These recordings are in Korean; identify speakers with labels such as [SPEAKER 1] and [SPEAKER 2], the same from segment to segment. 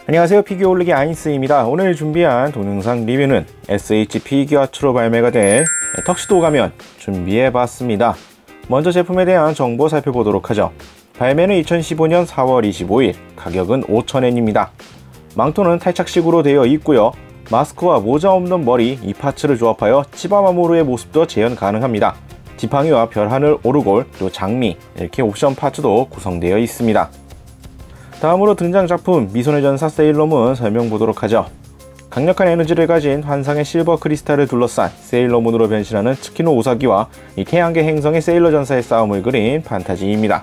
[SPEAKER 1] 안녕하세요, 피규어 올리기 아인스입니다. 오늘 준비한 동영상 리뷰는 SH 피규어아츠로 발매가 된 턱시도 가면 준비해봤습니다. 먼저 제품에 대한 정보 살펴보도록 하죠. 발매는 2015년 4월 25일, 가격은 5,000엔입니다. 망토는 탈착식으로 되어 있고요. 마스크와 모자 없는 머리, 이 파츠를 조합하여 치바마모루의 모습도 재현 가능합니다. 지팡이와 별하늘 오르골, 그리고 장미, 이렇게 옵션 파츠도 구성되어 있습니다. 다음으로 등장 작품 미소녀 전사 세일러문 설명보도록 하죠. 강력한 에너지를 가진 환상의 실버 크리스탈을 둘러싼 세일러문으로 변신하는 츠키노 우사기와 이 태양계 행성의 세일러 전사의 싸움을 그린 판타지입니다.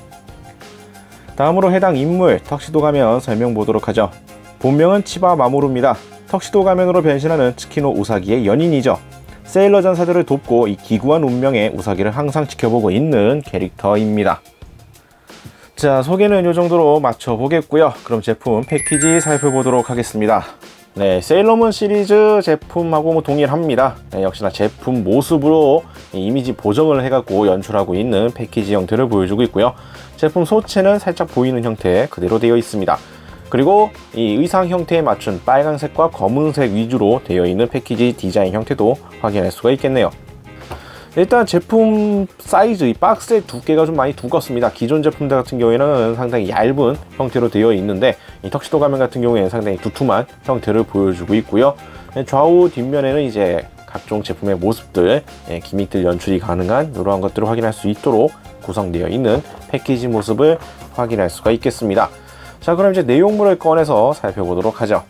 [SPEAKER 1] 다음으로 해당 인물 턱시도 가면 설명보도록 하죠. 본명은 치바 마모루입니다. 턱시도 가면으로 변신하는 츠키노 우사기의 연인이죠. 세일러 전사들을 돕고 이 기구한 운명의 우사기를 항상 지켜보고 있는 캐릭터입니다. 자, 소개는 이 정도로 마쳐보겠고요. 그럼 제품 패키지 살펴보도록 하겠습니다. 네, 세일러문 시리즈 제품하고 동일합니다. 네, 역시나 제품 모습으로 이미지 보정을 해갖고 연출하고 있는 패키지 형태를 보여주고 있고요. 제품 소체는 살짝 보이는 형태 그대로 되어 있습니다. 그리고 이 의상 형태에 맞춘 빨간색과 검은색 위주로 되어 있는 패키지 디자인 형태도 확인할 수가 있겠네요. 일단 제품 사이즈, 이 박스의 두께가 좀 많이 두껍습니다. 기존 제품들 같은 경우에는 상당히 얇은 형태로 되어 있는데 이 턱시도 가면 같은 경우에는 상당히 두툼한 형태를 보여주고 있고요. 좌우 뒷면에는 이제 각종 제품의 모습들, 기믹들 연출이 가능한 이러한 것들을 확인할 수 있도록 구성되어 있는 패키지 모습을 확인할 수가 있겠습니다. 자, 그럼 이제 내용물을 꺼내서 살펴보도록 하죠.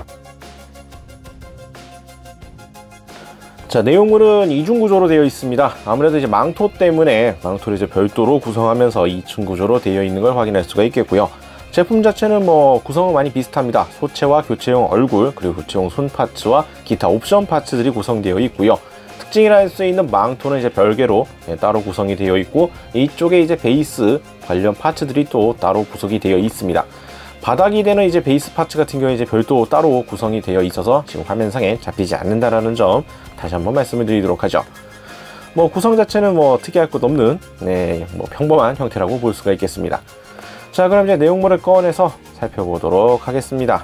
[SPEAKER 1] 자, 내용물은 이중 구조로 되어 있습니다. 아무래도 이제 망토 때문에 망토를 이제 별도로 구성하면서 2층 구조로 되어 있는 걸 확인할 수가 있겠고요. 제품 자체는 구성은 많이 비슷합니다. 소체와 교체용 얼굴, 그리고 교체용 손 파츠와 기타 옵션 파츠들이 구성되어 있고요. 특징이라 할 수 있는 망토는 이제 별개로 따로 구성이 되어 있고, 이쪽에 이제 베이스 관련 파츠들이 또 따로 구성이 되어 있습니다. 바닥이 되는 이제 베이스 파츠 같은 경우에 이제 별도 따로 구성이 되어 있어서 지금 화면상에 잡히지 않는다라는 점 다시 한번 말씀을 드리도록 하죠. 구성 자체는 특이할 것 없는 평범한 형태라고 볼 수가 있겠습니다. 자, 그럼 이제 내용물을 꺼내서 살펴보도록 하겠습니다.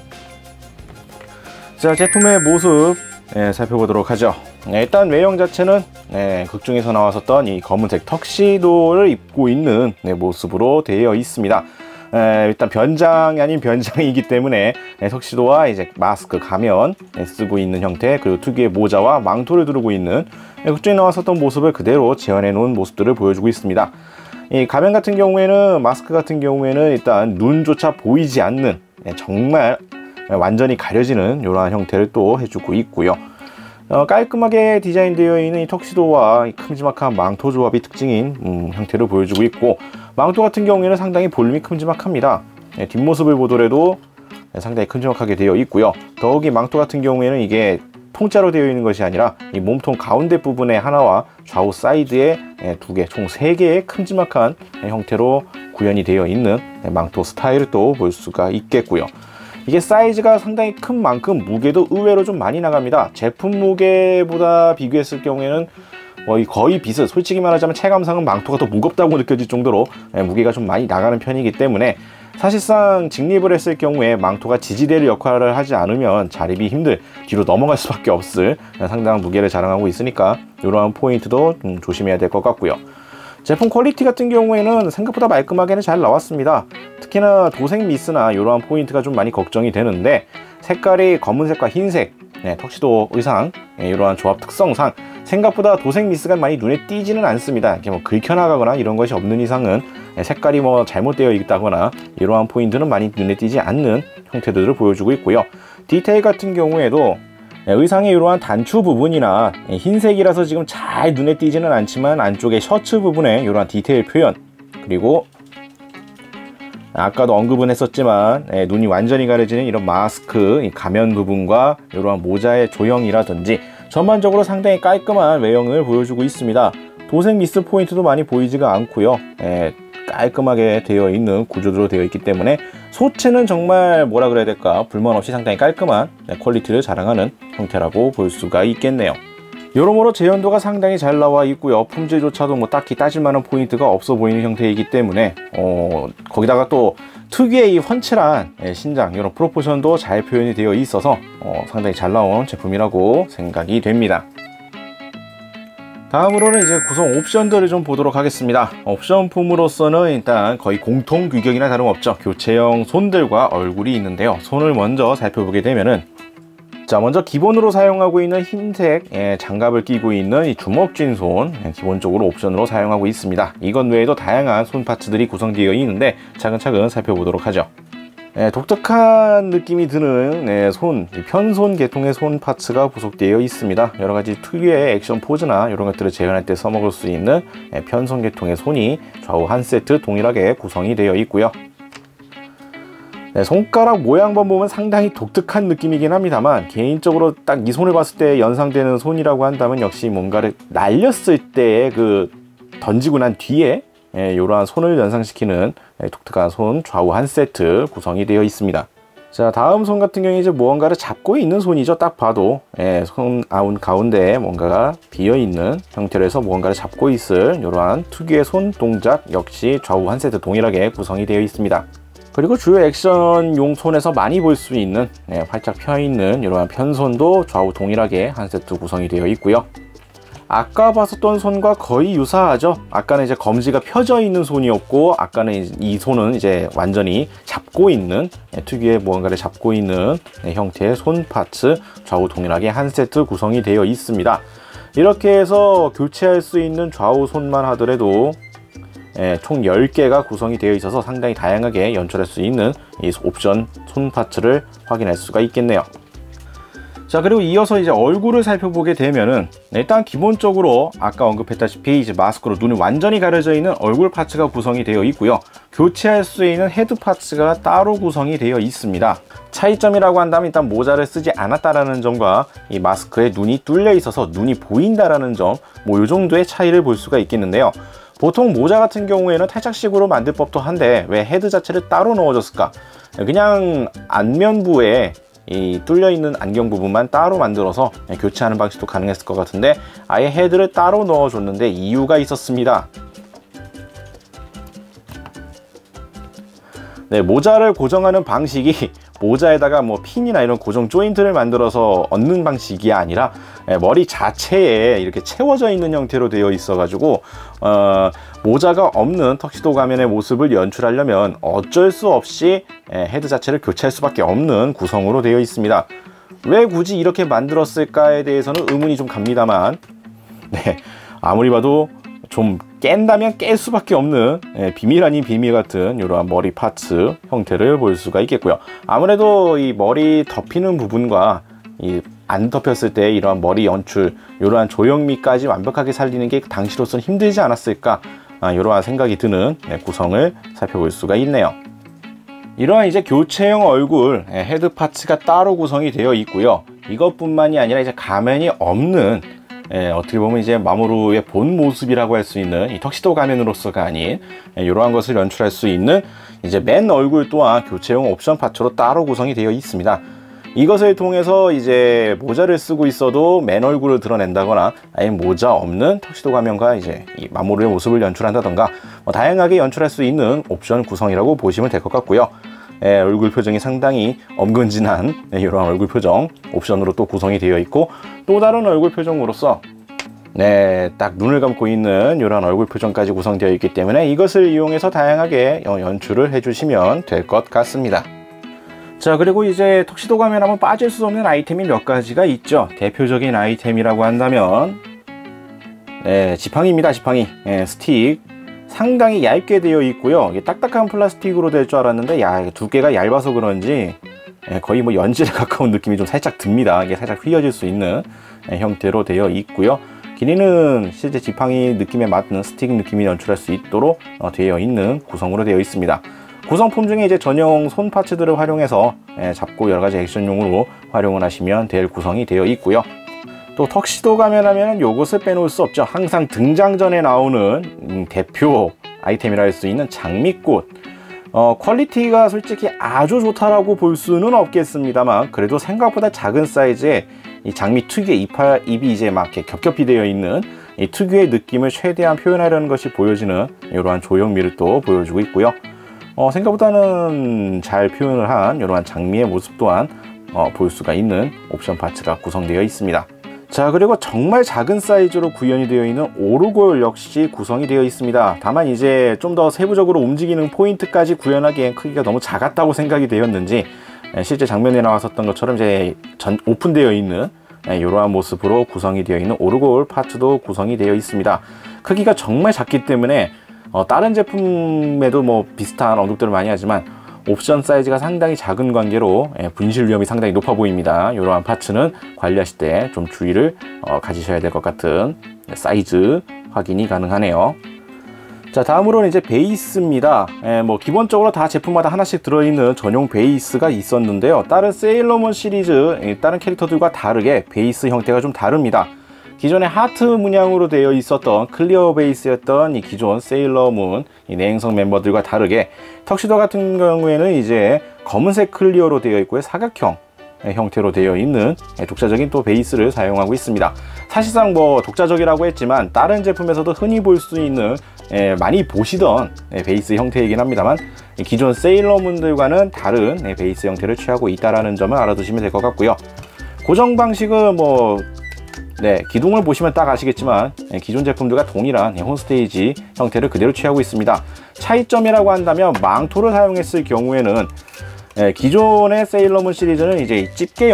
[SPEAKER 1] 자, 제품의 모습 살펴보도록 하죠. 일단 외형 자체는 극중에서 나왔었던 이 검은색 턱시도를 입고 있는 모습으로 되어 있습니다. 일단 변장이 아닌 변장이기 때문에 턱시도와 이제 마스크, 가면 쓰고 있는 형태, 그리고 특유의 모자와 망토를 두르고 있는 극중에 나왔었던 모습을 그대로 재현해 놓은 모습들을 보여주고 있습니다. 이 가면 같은 경우에는, 마스크 같은 경우에는 일단 눈조차 보이지 않는, 정말 완전히 가려지는 이러한 형태를 또 해주고 있고요. 깔끔하게 디자인되어 있는 이 턱시도와 이 큼지막한 망토 조합이 특징인 형태를 보여주고 있고, 망토 같은 경우에는 상당히 볼륨이 큼지막합니다. 뒷모습을 보더라도 상당히 큼지막하게 되어 있고요. 더욱이 망토 같은 경우에는 이게 통짜로 되어 있는 것이 아니라 이 몸통 가운데 부분에 하나와 좌우 사이드에 두 개, 총 3개의 큼지막한 형태로 구현이 되어 있는 망토 스타일을 또 볼 수가 있겠고요. 이게 사이즈가 상당히 큰 만큼 무게도 의외로 좀 많이 나갑니다. 제품 무게보다 비교했을 경우에는 거의 비슷, 솔직히 말하자면 체감상은 망토가 더 무겁다고 느껴질 정도로 무게가 좀 많이 나가는 편이기 때문에 사실상 직립을 했을 경우에 망토가 지지대를 역할을 하지 않으면 자립이 힘들, 뒤로 넘어갈 수밖에 없을 상당한 무게를 자랑하고 있으니까 이러한 포인트도 조심해야 될 것 같고요. 제품 퀄리티 같은 경우에는 생각보다 말끔하게는 잘 나왔습니다. 특히나 도색 미스나 이러한 포인트가 좀 많이 걱정이 되는데, 색깔이 검은색과 흰색, 턱시도 의상 이러한 조합 특성상 생각보다 도색 미스가 많이 눈에 띄지는 않습니다. 이렇게 긁혀나가거나 이런 것이 없는 이상은 색깔이 잘못되어 있다거나 이러한 포인트는 많이 눈에 띄지 않는 형태들을 보여주고 있고요. 디테일 같은 경우에도 의상의 이러한 단추 부분이나 흰색이라서 지금 잘 눈에 띄지는 않지만 안쪽에 셔츠 부분에 이러한 디테일 표현, 그리고 아까도 언급은 했었지만 눈이 완전히 가려지는 이런 마스크, 이 가면 부분과 이러한 모자의 조형이라든지 전반적으로 상당히 깔끔한 외형을 보여주고 있습니다. 도색 미스 포인트도 많이 보이지가 않고요. 깔끔하게 되어 있는 구조로 되어 있기 때문에 소체는 정말 뭐라 그래야 될까, 불만 없이 상당히 깔끔한 퀄리티를 자랑하는 형태라고 볼 수가 있겠네요. 여러모로 재현도가 상당히 잘 나와 있고요. 품질조차도 뭐 딱히 따질 만한 포인트가 없어 보이는 형태이기 때문에 거기다가 또 특유의 이 훤칠한 신장, 이런 프로포션도 잘 표현이 되어 있어서 상당히 잘 나온 제품이라고 생각이 됩니다. 다음으로는 이제 구성 옵션들을 좀 보도록 하겠습니다. 옵션품으로서는 일단 거의 공통 규격이나 다름없죠. 교체형 손들과 얼굴이 있는데요. 손을 먼저 살펴보게 되면은, 자, 먼저 기본으로 사용하고 있는 흰색 장갑을 끼고 있는 이 주먹쥔 손, 기본적으로 옵션으로 사용하고 있습니다. 이것 외에도 다양한 손 파츠들이 구성되어 있는데 차근차근 살펴보도록 하죠. 독특한 느낌이 드는 편손 계통의 손 파츠가 부속되어 있습니다. 여러가지 특유의 액션 포즈나 이런 것들을 재현할 때 써먹을 수 있는 편손 계통의 손이 좌우 한 세트 동일하게 구성이 되어 있고요. 손가락 모양만 보면 상당히 독특한 느낌이긴 합니다만, 개인적으로 딱 이 손을 봤을 때 연상되는 손이라고 한다면 역시 뭔가를 날렸을 때의 그 던지고 난 뒤에 이러한 손을 연상시키는 독특한 손 좌우 한 세트 구성이 되어 있습니다. 자, 다음 손 같은 경우에 이제 무언가를 잡고 있는 손이죠. 딱 봐도 손 가운데에 뭔가가 비어 있는 형태로 해서 무언가를 잡고 있을 이러한 특유의 손 동작 역시 좌우 한 세트 동일하게 구성이 되어 있습니다. 그리고 주요 액션용 손에서 많이 볼 수 있는 활짝 펴있는 이러한 편손도 좌우 동일하게 한 세트 구성이 되어 있고요. 아까 봤었던 손과 거의 유사하죠. 아까는 이제 검지가 펴져 있는 손이었고, 아까는 이 손은 이제 완전히 잡고 있는 특유의 무언가를 잡고 있는 형태의 손 파츠 좌우 동일하게 한 세트 구성이 되어 있습니다. 이렇게 해서 교체할 수 있는 좌우 손만 하더라도 총 10개가 구성이 되어 있어서 상당히 다양하게 연출할 수 있는 이 옵션 손 파츠를 확인할 수가 있겠네요. 자, 그리고 이어서 이제 얼굴을 살펴보게 되면은, 일단 기본적으로 아까 언급했다시피 이제 마스크로 눈이 완전히 가려져 있는 얼굴 파츠가 구성이 되어 있고요. 교체할 수 있는 헤드 파츠가 따로 구성이 되어 있습니다. 차이점이라고 한다면 일단 모자를 쓰지 않았다라는 점과 이 마스크에 눈이 뚫려 있어서 눈이 보인다라는 점, 뭐 이 정도의 차이를 볼 수가 있겠는데요. 보통 모자 같은 경우에는 탈착식으로 만들 법도 한데 왜 헤드 자체를 따로 넣어줬을까? 그냥 안면부에 이 뚫려있는 안경 부분만 따로 만들어서 교체하는 방식도 가능했을 것 같은데, 아예 헤드를 따로 넣어줬는데 이유가 있었습니다. 모자를 고정하는 방식이 모자에다가 뭐 핀이나 이런 고정 조인트를 만들어서 얹는 방식이 아니라 머리 자체에 이렇게 채워져 있는 형태로 되어 있어 가지고 모자가 없는 턱시도 가면의 모습을 연출하려면 어쩔 수 없이 헤드 자체를 교체할 수밖에 없는 구성으로 되어 있습니다. 왜 굳이 이렇게 만들었을까에 대해서는 의문이 좀 갑니다만, 아무리 봐도 좀 깬다면 깰 수밖에 없는 비밀 아닌 비밀 같은 이러한 머리 파츠 형태를 볼 수가 있겠고요. 아무래도 이 머리 덮이는 부분과 이 안 덮였을 때 이러한 머리 연출, 이러한 조형미까지 완벽하게 살리는 게 당시로서는 힘들지 않았을까, 이러한 생각이 드는 구성을 살펴볼 수가 있네요. 이러한 이제 교체형 얼굴 헤드 파츠가 따로 구성이 되어 있고요. 이것뿐만이 아니라 이제 가면이 없는, 어떻게 보면 이제 마모루의 본 모습이라고 할 수 있는 이 턱시도 가면으로서가 아닌 이러한 것을 연출할 수 있는 이제 맨 얼굴 또한 교체용 옵션 파츠로 따로 구성이 되어 있습니다. 이것을 통해서 이제 모자를 쓰고 있어도 맨 얼굴을 드러낸다거나, 아예 모자 없는 턱시도 가면과 이제 이 마모루의 모습을 연출한다던가, 다양하게 연출할 수 있는 옵션 구성이라고 보시면 될 것 같고요. 얼굴 표정이 상당히 엄근진한 이런 얼굴 표정 옵션으로 또 구성이 되어 있고, 또 다른 얼굴 표정으로서 딱 눈을 감고 있는 이런 얼굴 표정까지 구성되어 있기 때문에 이것을 이용해서 다양하게 연출을 해주시면 될 것 같습니다. 자, 그리고 이제 턱시도 가면 하면 빠질 수 없는 아이템이 몇 가지가 있죠. 대표적인 아이템이라고 한다면 지팡이입니다. 지팡이. 스틱 상당히 얇게 되어 있고요. 이게 딱딱한 플라스틱으로 될 줄 알았는데 두께가 얇아서 그런지 거의 뭐 연질에 가까운 느낌이 좀 살짝 듭니다. 이게 살짝 휘어질 수 있는 형태로 되어 있고요. 길이는 실제 지팡이 느낌에 맞는 스틱 느낌이 연출할 수 있도록 되어 있는 구성으로 되어 있습니다. 구성품 중에 이제 전용 손 파츠들을 활용해서 잡고 여러 가지 액션용으로 활용을 하시면 될 구성이 되어 있고요. 또 턱시도 가면 하면 요것을 빼놓을 수 없죠. 항상 등장 전에 나오는 대표 아이템이라 할 수 있는 장미꽃. 퀄리티가 솔직히 아주 좋다라고 볼 수는 없겠습니다만, 그래도 생각보다 작은 사이즈에 이 장미 특유의 입이 이제 막 이렇게 겹겹이 되어 있는 이 특유의 느낌을 최대한 표현하려는 것이 보여지는 이러한 조형미를 또 보여주고 있고요. 생각보다는 잘 표현을 한 이러한 장미의 모습 또한 볼 수가 있는 옵션 파츠가 구성되어 있습니다. 자, 그리고 정말 작은 사이즈로 구현이 되어 있는 오르골 역시 구성이 되어 있습니다. 다만 이제 좀 더 세부적으로 움직이는 포인트까지 구현하기엔 크기가 너무 작았다고 생각이 되었는지 실제 장면에 나왔었던 것처럼 이제 오픈되어 있는 이러한 모습으로 구성이 되어 있는 오르골 파츠도 구성이 되어 있습니다. 크기가 정말 작기 때문에 다른 제품에도 뭐 비슷한 언급들을 많이 하지만 옵션 사이즈가 상당히 작은 관계로 분실 위험이 상당히 높아 보입니다. 이러한 파츠는 관리하실 때 좀 주의를 가지셔야 될 것 같은 사이즈 확인이 가능하네요. 자, 다음으로는 이제 베이스입니다. 뭐 기본적으로 다 제품마다 하나씩 들어있는 전용 베이스가 있었는데요. 다른 세일러문 시리즈 다른 캐릭터들과 다르게 베이스 형태가 좀 다릅니다. 기존에 하트 문양으로 되어 있었던 클리어 베이스였던 이 기존 세일러문 이 내행성 멤버들과 다르게 턱시도 같은 경우에는 이제 검은색 클리어로 되어 있고요, 사각형 형태로 되어 있는 독자적인 또 베이스를 사용하고 있습니다. 사실상 뭐 독자적이라고 했지만 다른 제품에서도 흔히 볼 수 있는 많이 보시던 베이스 형태이긴 합니다만 기존 세일러문들과는 다른 베이스 형태를 취하고 있다는 점을 알아두시면 될 것 같고요. 고정 방식은 뭐 기둥을 보시면 딱 아시겠지만 기존 제품들과 동일한 홈스테이지 형태를 그대로 취하고 있습니다. 차이점이라고 한다면 망토를 사용했을 경우에는 기존의 세일러문 시리즈는 이제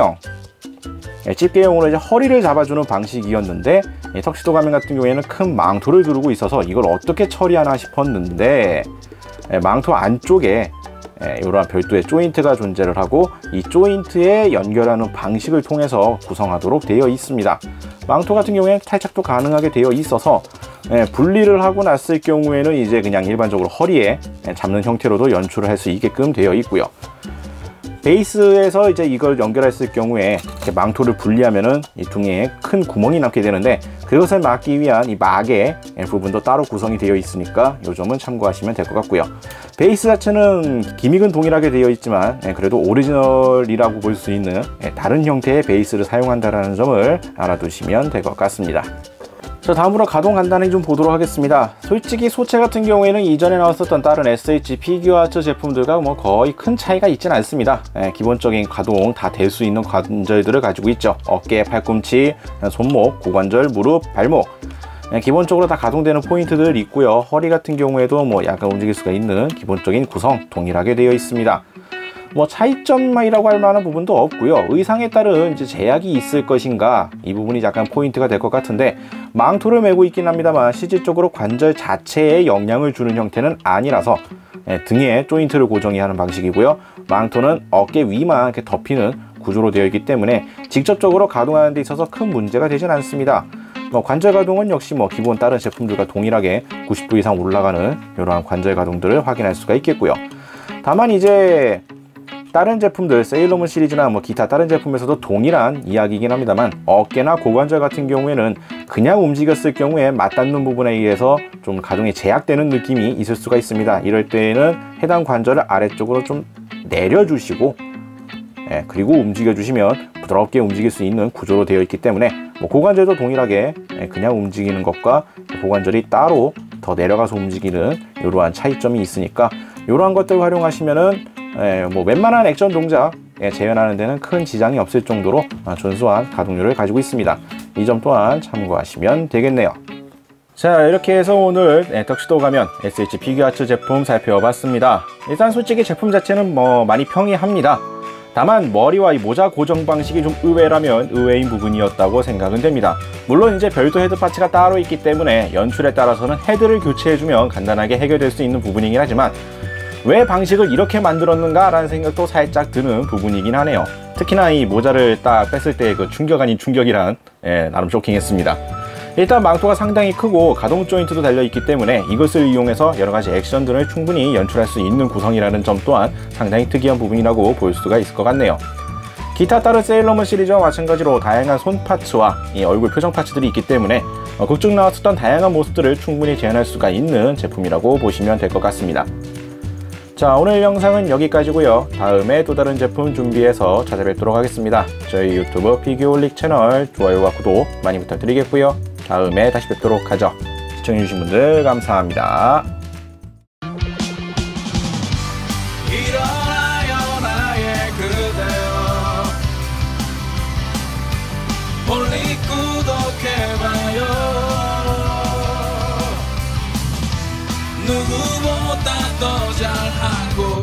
[SPEAKER 1] 집게형으로 이제 허리를 잡아주는 방식이었는데 턱시도 가면 같은 경우에는 큰 망토를 두르고 있어서 이걸 어떻게 처리하나 싶었는데 망토 안쪽에 이러한 별도의 조인트가 존재를 하고 이 조인트에 연결하는 방식을 통해서 구성하도록 되어 있습니다. 망토 같은 경우에는 탈착도 가능하게 되어 있어서 분리를 하고 났을 경우에는 이제 그냥 일반적으로 허리에 잡는 형태로도 연출을 할 수 있게끔 되어 있고요. 베이스에서 이제 이걸 연결했을 경우에 이렇게 망토를 분리하면은 이 둥이에 큰 구멍이 남게 되는데 그것을 막기 위한 이 막의 부분도 따로 구성이 되어 있으니까 이 점은 참고하시면 될 것 같고요. 베이스 자체는 기믹은 동일하게 되어 있지만 그래도 오리지널이라고 볼 수 있는 다른 형태의 베이스를 사용한다는 점을 알아두시면 될 것 같습니다. 자, 다음으로 가동 간단히 좀 보도록 하겠습니다. 솔직히 소체 같은 경우에는 이전에 나왔었던 다른 SH 피규어아트 제품들과 뭐 거의 큰 차이가 있진 않습니다. 기본적인 가동 다 될 수 있는 관절들을 가지고 있죠. 어깨, 팔꿈치, 손목, 고관절, 무릎, 발목 기본적으로 다 가동되는 포인트들 있고요. 허리 같은 경우에도 뭐 약간 움직일 수가 있는 기본적인 구성 동일하게 되어 있습니다. 뭐 차이점이라고 할 만한 부분도 없고요. 의상에 따른 이제 제약이 있을 것인가 이 부분이 약간 포인트가 될 것 같은데 망토를 메고 있긴 합니다만 실질적으로 관절 자체에 영향을 주는 형태는 아니라서 등에 조인트를 고정이 하는 방식이고요. 망토는 어깨 위만 이렇게 덮이는 구조로 되어 있기 때문에 직접적으로 가동하는 데 있어서 큰 문제가 되진 않습니다. 관절 가동은 역시 뭐 기본 다른 제품들과 동일하게 90도 이상 올라가는 이러한 관절 가동들을 확인할 수가 있겠고요. 다만 이제 다른 제품들 세일러문 시리즈나 뭐 기타 다른 제품에서도 동일한 이야기이긴 합니다만 어깨나 고관절 같은 경우에는 그냥 움직였을 경우에 맞닿는 부분에 의해서 좀 가동이 제약되는 느낌이 있을 수가 있습니다. 이럴 때에는 해당 관절을 아래쪽으로 좀 내려주시고 그리고 움직여 주시면 부드럽게 움직일 수 있는 구조로 되어 있기 때문에 뭐 고관절도 동일하게 그냥 움직이는 것과 고관절이 따로 더 내려가서 움직이는 이러한 차이점이 있으니까 이러한 것들 활용하시면은 뭐 웬만한 액션 동작 재현하는 데는 큰 지장이 없을 정도로 준수한 가동률을 가지고 있습니다. 이 점 또한 참고하시면 되겠네요. 자, 이렇게 해서 오늘 턱시도 가면 SH 피규어아트 제품 살펴봤습니다. 일단 솔직히 제품 자체는 뭐 많이 평이합니다. 다만 머리와 이 모자 고정 방식이 좀 의외라면 의외인 부분이었다고 생각은 됩니다. 물론 이제 별도 헤드 파츠가 따로 있기 때문에 연출에 따라서는 헤드를 교체해주면 간단하게 해결될 수 있는 부분이긴 하지만 왜 방식을 이렇게 만들었는가 라는 생각도 살짝 드는 부분이긴 하네요. 특히나 이 모자를 딱 뺐을 때 그 충격 아닌 충격이란 나름 쇼킹했습니다. 일단 망토가 상당히 크고 가동 조인트도 달려있기 때문에 이것을 이용해서 여러가지 액션들을 충분히 연출할 수 있는 구성이라는 점 또한 상당히 특이한 부분이라고 볼 수가 있을 것 같네요. 기타 다른 세일러문 시리즈와 마찬가지로 다양한 손 파츠와 이 얼굴 표정 파츠들이 있기 때문에 극 중 나왔었던 다양한 모습들을 충분히 재현할 수가 있는 제품이라고 보시면 될 것 같습니다. 자, 오늘 영상은 여기까지고요. 다음에 또 다른 제품 준비해서 찾아뵙도록 하겠습니다. 저희 유튜브 피규어올릭 채널 좋아요와 구독 많이 부탁드리겠고요. 다음에 다시 뵙도록 하죠. 시청해주신 분들 감사합니다.
[SPEAKER 2] 일어나요 나의 그대여, 올릭 구독해봐요. 누구보다 더 잘하고